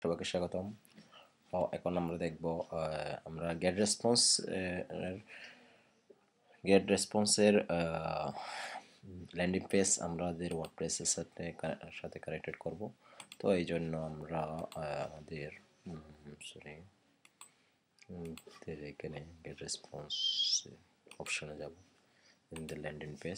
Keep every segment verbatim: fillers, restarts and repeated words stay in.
সবাইকে স্বাগতম। এখন আমরা দেখব আমরা গেট রেসপন্স গেট রেসপন্সের ল্যান্ডিং পেজ আমাদের ওয়ার্ডপ্রেসের সাথে সাথে কানেক্টেড করব। তো এই জন্য আমরা আমাদের সরি এখানে গেট রেসপন্স অপশনে যাব। In the landing page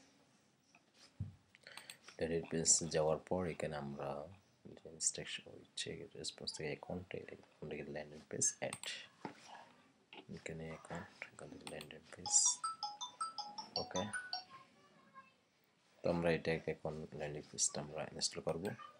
landing page যাওয়ার পর এখানে আমরা ইনস্ট্রাকশন হচ্ছে গেট রেসপন্স থেকে অ্যাকাউন্টে অ্যাকাউন্ট থেকে ল্যান্ডিং পেজ অ্যাড এখানে অ্যাকাউন্ট এখান থেকে ল্যান্ডিং পেজ। ওকে, তো আমরা এটা এখন ল্যান্ডিং পেজটা আমরা ইনস্টল করব।